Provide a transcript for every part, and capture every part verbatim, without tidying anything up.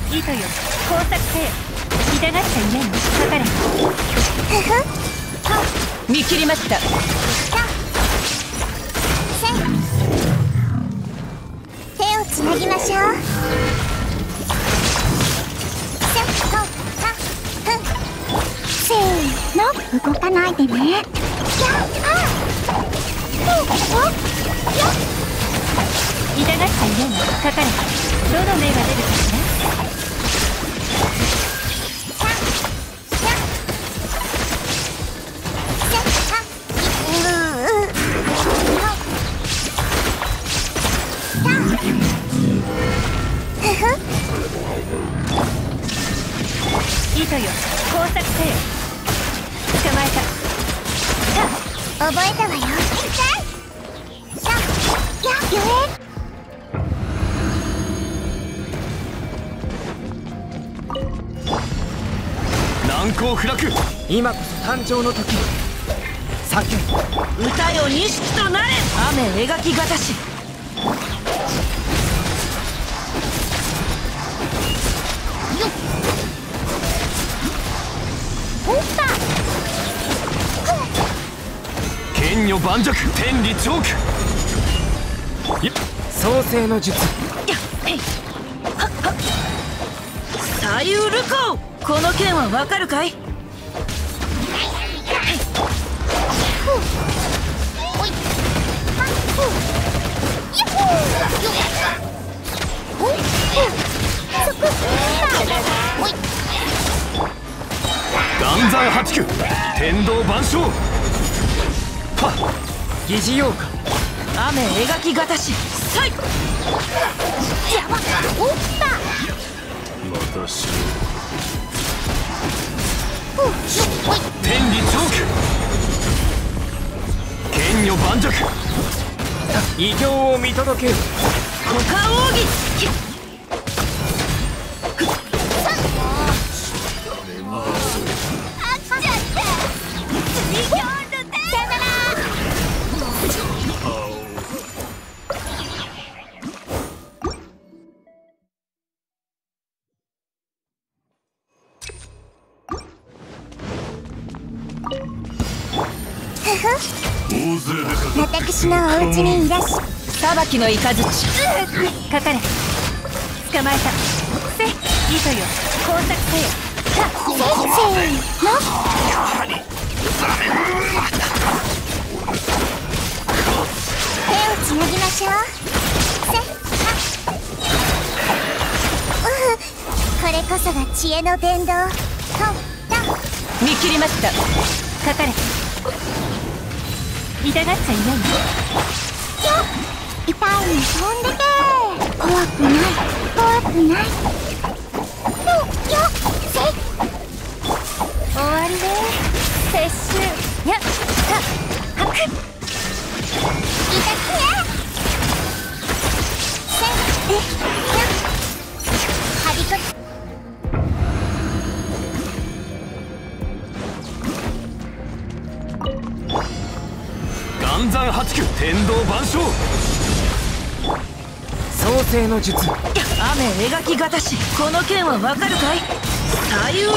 糸よ工作せよ。痛がっちゃいないのかかれ。見切りました。 手をつなぎましょう。せーの、動かないでね。やっ痛がっちゃいないのかかれ。どの目が出るかしら。糸よ工作せよ。捕まえた。 覚えたわよ。さあ、やっよ難攻不落。今こそ誕生の時。叫歌よ錦となれ。雨描きがたし。 剣女盤石天理チョーク。創世の術。 左右ルコー。この剣はわかるかい。 岩山八九天道万象。はっ疑似妖怪。 雨描きがたし。さい。 邪魔。おった。 またしろ。天理チョーク。剣女盤石。異形を見届ける。 股間奥義。 私のお家にいらっしゃ。 裁きの雷。かかれ。捕まえた。せ糸よ工作せよ。させーの。手をつなぎましょう。せはこれこそが知恵の伝道。見切りました。かかれ。痛がっちゃいないの。 痛いの飛んでけ。怖くない怖くない。よよせ終わりね。撤収。やったはく。 痛くね。せえやはりこ。 岩山八九天道万象。創世の術。 雨描きがたし。この剣はわかるかい。左右ル。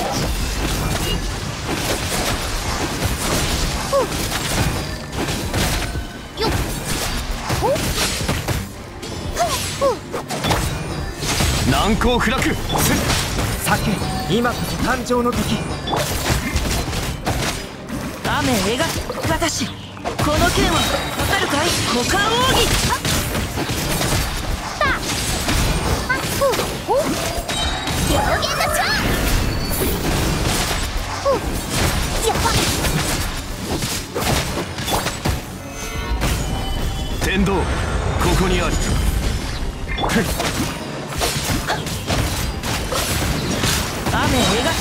難攻不落。酒今こそ誕生の時。 雨描きがたし。この剣はわかるかい。股間奥義。 両弦の蝶。やば。 天道ここにある。 雨描き。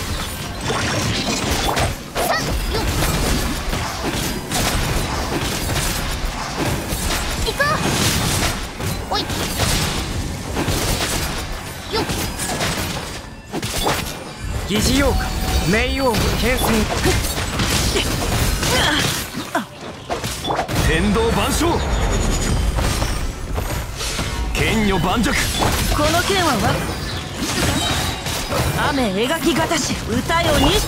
行こう。おい。よっ。 疑似妖怪冥王の牽制。天道万象。剣女盤石。 この剣はわ雨描きがたし歌よにひき。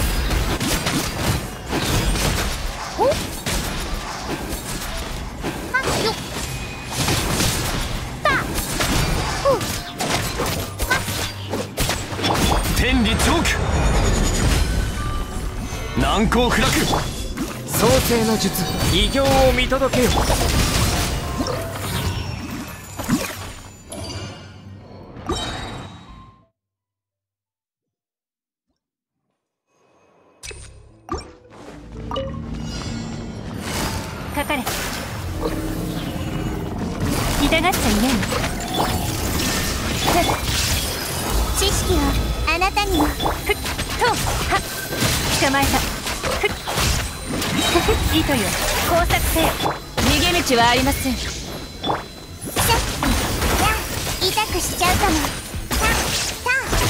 おっはっよっ天理チョーク、難攻不落。 創世の術、偉業を見届けよ。 かかれ。痛がっちゃいねえ。 知識をあなたにも。 ふっとはっ捕まえた。ふっ糸よ工作せよ。逃げ道はありません。 さっきや痛くしちゃうかも。ささ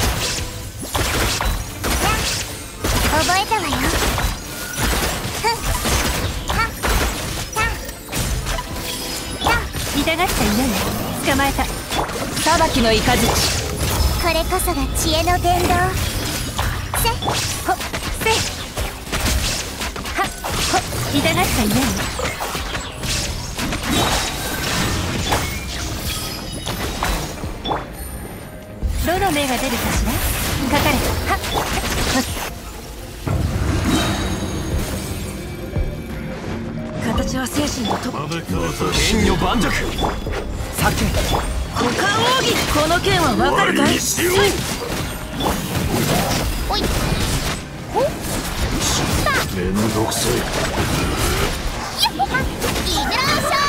さ覚えたわよ。ふんはささ痛がっちゃいねえ。捕まえた。裁きの雷。 これこそが知恵の伝道。せほっせいはっほっ痛がっちゃいねえ。どの目が出るかしら。かかれ。はっ形は精神のトップ。 剣女盤石。 酒股間奥義。この剣はわかるかい。 おいほっめんどくさい。 やっいってらっしゃ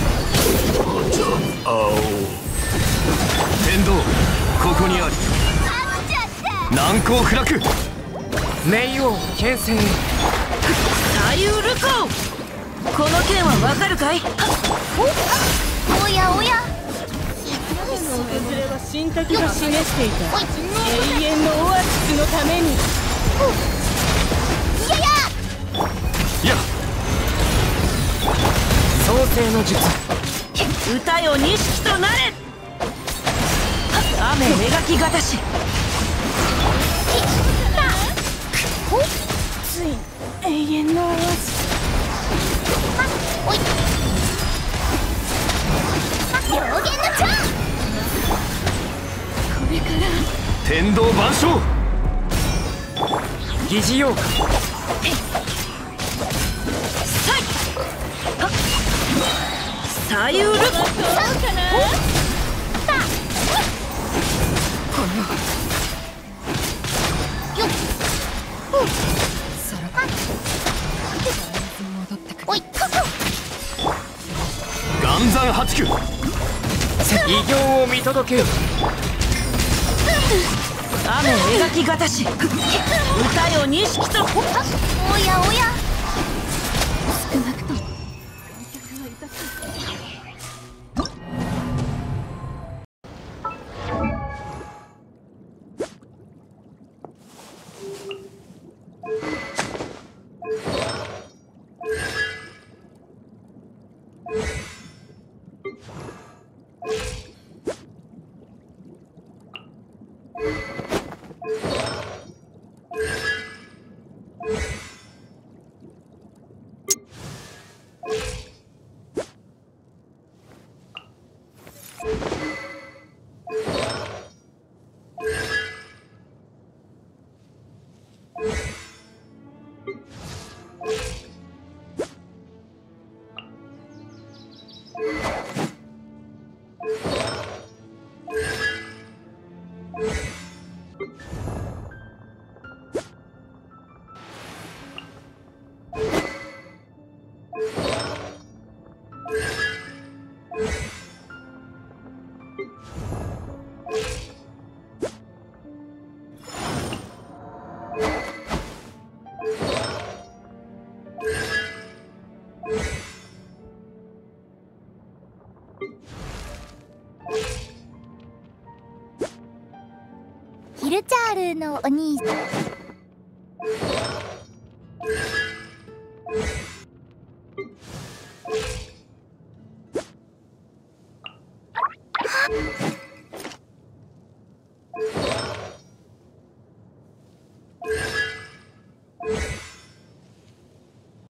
い。 青天道、ここにあり。難攻不落。 冥王牽制。 左右ルコー。この剣はわかるかい。 おやおや訪れは神滝が示していたおい永遠のオアシスのために。 いややいや、 創世の術、 歌よ錦となれ。雨描きがたし。つい永遠のオアシス。 はおいは表現の長。 これから天道万象。 疑似妖怪。 さいはっ左右ルコー。そうかな。このよっそらは戻ってくる。 おいここ岩山八九。 偉業を見届けよ。 雨描きがたし。歌よ錦と。 おやおや少なくとも観客は痛そう。 ヒルチャールのお兄さん。